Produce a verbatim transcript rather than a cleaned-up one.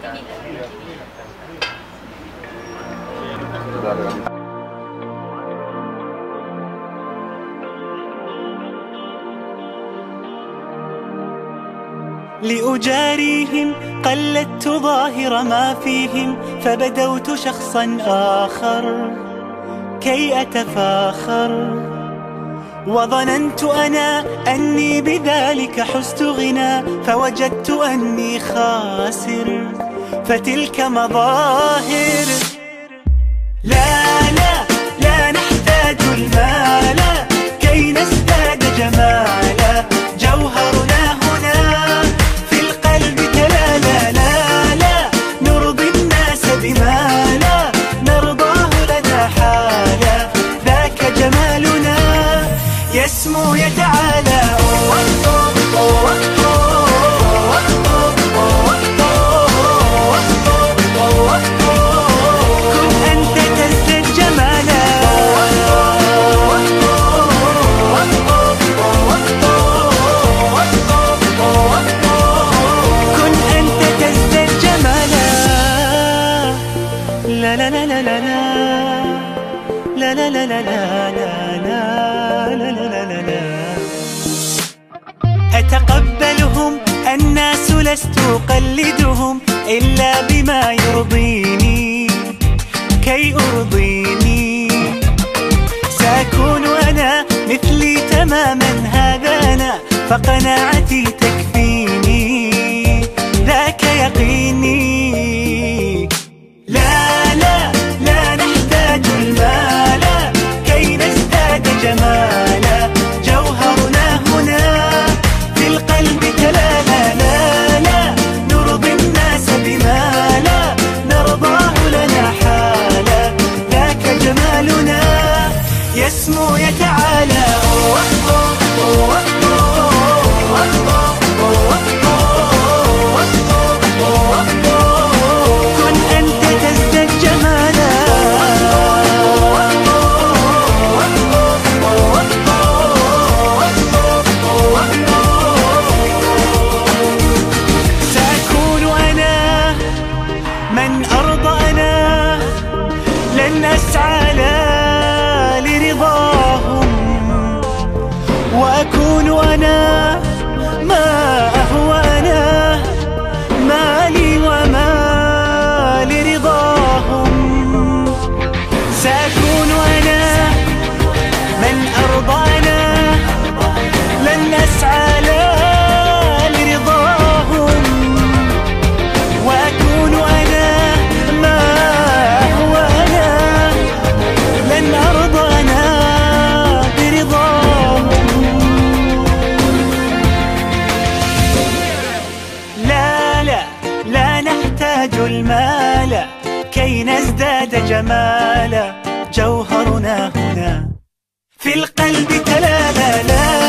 لأجاريهم قلدت ظاهر ما فيهم، فبدوت شخصا آخر كي أتفاخر، وظننت أنا أني بذلك حزت غنى، فوجدت أني خاسر، فتلك مظاهر. لا لا لا نحتاج المال كي نزداد جمالا، جوهرنا هنا في القلب تلالا. لا لا نرضي الناس بما لا نرضاه لنا حالا، ذاك جمالنا يسمو يتعالى. لا لا لا لا لا لا لا لا لا لا لا لا لا لا. أتقبلهم الناس لست أقلدهم إلا بما يرضيني كي أرضيني، سأكون أنا مثلي تماما هذا أنا، فقناعتي تكفيني ذاك يقيني. لا لا لا نحتاج المال كي نزداد جمالا، جوهرنا هنا في القلب تلالا. لا لا نرضي الناس بما لا نرضاه لنا حالا، ذاك جمالنا يسمو يتعالى. من أرضى أنا لن أسعى لا لرضاهم، وأكون أنا ما أهوى أنا مالي وما لرضاهم. سأكون أنا من أرضى أنا لن أسعى لا لرضاهم، وأكون أنا المال كي نزداد جمالا، جوهرنا هنا في القلب تلالا. لا